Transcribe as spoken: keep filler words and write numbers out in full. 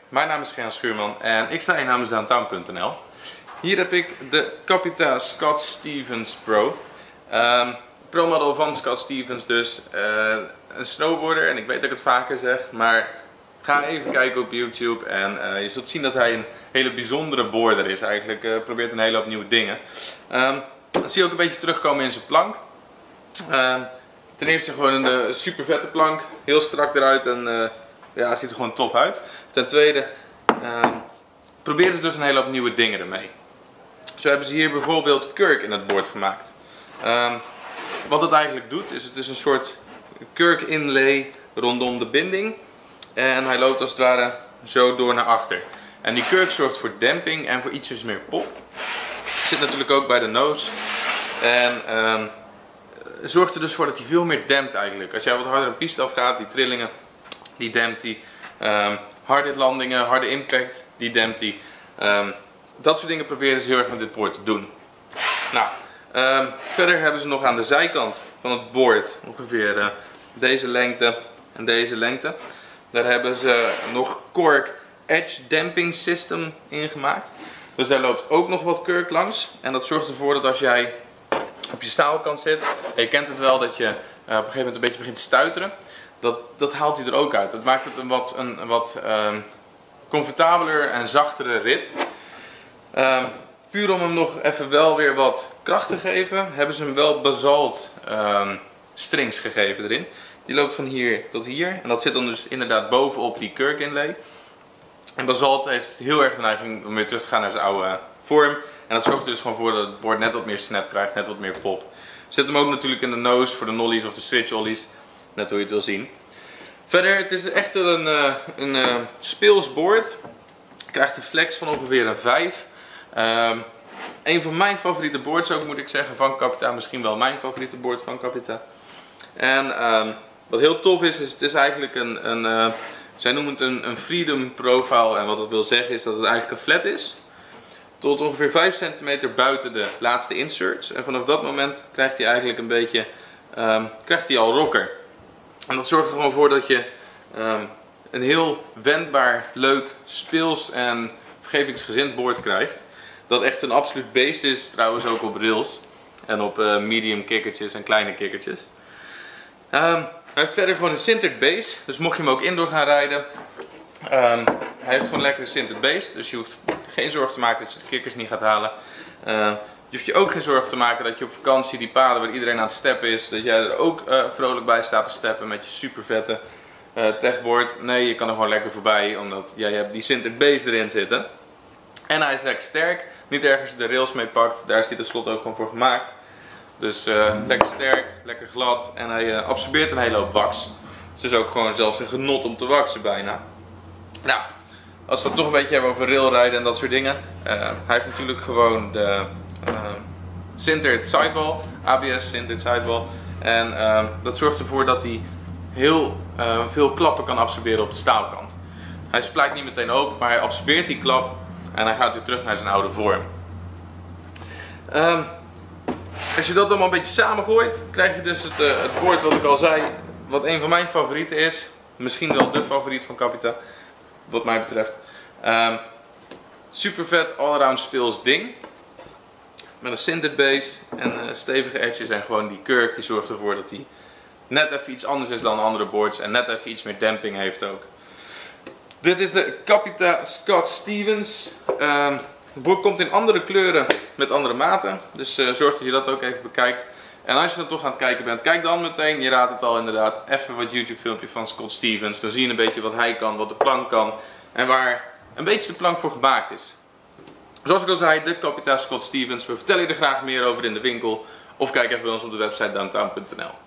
mijn naam is Gerjan Schuurman en ik sta hier namens Downtown punt n l. Hier heb ik de Capita Scott Stevens Pro. Um, Pro model van Scott Stevens dus. Uh, een snowboarder, en ik weet dat ik het vaker zeg, maar ga even kijken op YouTube en uh, je zult zien dat hij een hele bijzondere boarder is. Eigenlijk uh, probeert een hele hoop nieuwe dingen. Um, dan zie je ook een beetje terugkomen in zijn plank. Uh, ten eerste gewoon een uh, super vette plank, heel strak eruit en uh, ja, ziet er gewoon tof uit. Ten tweede uh, proberen ze dus een hele hoop nieuwe dingen ermee. Zo hebben ze hier bijvoorbeeld kurk in het board gemaakt. Uh, wat het eigenlijk doet is het is een soort kurk inlay rondom de binding en hij loopt als het ware zo door naar achter. En die kurk zorgt voor demping en voor ietsjes meer pop. Zit natuurlijk ook bij de nose en uh, zorgt er dus voor dat hij veel meer dempt eigenlijk. Als jij wat harder een piste afgaat, die trillingen, die dempt hij. Um, harde landingen, harde impact, die dempt hij. Um, dat soort dingen proberen ze heel erg met dit board te doen. Nou, um, verder hebben ze nog aan de zijkant van het board ongeveer uh, deze lengte en deze lengte. Daar hebben ze nog Cork Edge Damping System in gemaakt. Dus daar loopt ook nog wat kurk langs. En dat zorgt ervoor dat als jij op je staalkant zit, en je kent het wel dat je uh, op een gegeven moment een beetje begint te stuiteren. Dat, dat haalt hij er ook uit. Dat maakt het een wat, een, een wat um, comfortabeler en zachtere rit. Um, puur om hem nog even wel weer wat kracht te geven, hebben ze hem wel basalt um, strings gegeven erin. Die loopt van hier tot hier. En dat zit dan dus inderdaad bovenop die kurk inlay. En basalt heeft heel erg de neiging om weer terug te gaan naar zijn oude vorm. En dat zorgt er dus gewoon voor dat het board net wat meer snap krijgt, net wat meer pop. Zet hem ook natuurlijk in de nose voor de nollies of de switch ollies. Net hoe je het wil zien. Verder, het is echt een, uh, een uh, speels board. Je krijgt een flex van ongeveer een vijf. Um, een van mijn favoriete boards ook, moet ik zeggen, van Capita. Misschien wel mijn favoriete board van Capita. En um, wat heel tof is, is het is eigenlijk een, een uh, zij noemen het een, een freedom profile. En wat dat wil zeggen is dat het eigenlijk een flat is. Tot ongeveer vijf centimeter buiten de laatste inserts. En vanaf dat moment krijgt hij eigenlijk een beetje, um, krijgt hij al rocker. En dat zorgt er gewoon voor dat je um, een heel wendbaar, leuk, speels en vergevingsgezind board krijgt. Dat echt een absoluut beest is, trouwens ook op rails. En op uh, medium kikkertjes en kleine kikkertjes. Um, hij heeft verder gewoon een sintered base. Dus mocht je hem ook indoor gaan rijden. Um, hij heeft gewoon lekker een sintered base. Dus je hoeft geen zorgen te maken dat je de kikkers niet gaat halen. Uh, Je hoeft je ook geen zorgen te maken dat je op vakantie die paden waar iedereen aan het steppen is, dat jij er ook uh, vrolijk bij staat te steppen met je super vette uh, techboard. Nee, je kan er gewoon lekker voorbij, omdat jij hebt die sintered base erin zitten. En hij is lekker sterk. Niet erg als je de rails mee pakt, daar is hij tenslotte ook gewoon voor gemaakt. Dus uh, lekker sterk, lekker glad en hij uh, absorbeert een hele hoop wax. Dus het is ook gewoon zelfs een genot om te waksen bijna. Nou, als we het toch een beetje hebben over railrijden en dat soort dingen. Uh, hij heeft natuurlijk gewoon de Uh, sintered sidewall, A B S sintered sidewall. En uh, dat zorgt ervoor dat hij heel uh, veel klappen kan absorberen op de staalkant. Hij splijt niet meteen open, maar hij absorbeert die klap en hij gaat weer terug naar zijn oude vorm. Uh, als je dat allemaal een beetje samengooit, krijg je dus het, uh, het board wat ik al zei, wat een van mijn favorieten is. Misschien wel de favoriet van Capita, wat mij betreft. Uh, super vet, all-around speels ding. Met een sintered base en uh, stevige edges en gewoon die kurk die zorgt ervoor dat hij net even iets anders is dan andere boards en net even iets meer damping heeft ook. Dit is de Capita Scott Stevens. Uh, het board komt in andere kleuren met andere maten, dus uh, zorg dat je dat ook even bekijkt. En als je dan toch aan het kijken bent, kijk dan meteen, je raadt het al inderdaad, even wat YouTube filmpje van Scott Stevens. Dan zie je een beetje wat hij kan, wat de plank kan en waar een beetje de plank voor gemaakt is. Zoals ik al zei, de Capita Scott Stevens. We vertellen je er graag meer over in de winkel. Of kijk even bij ons op de website Downtown punt n l.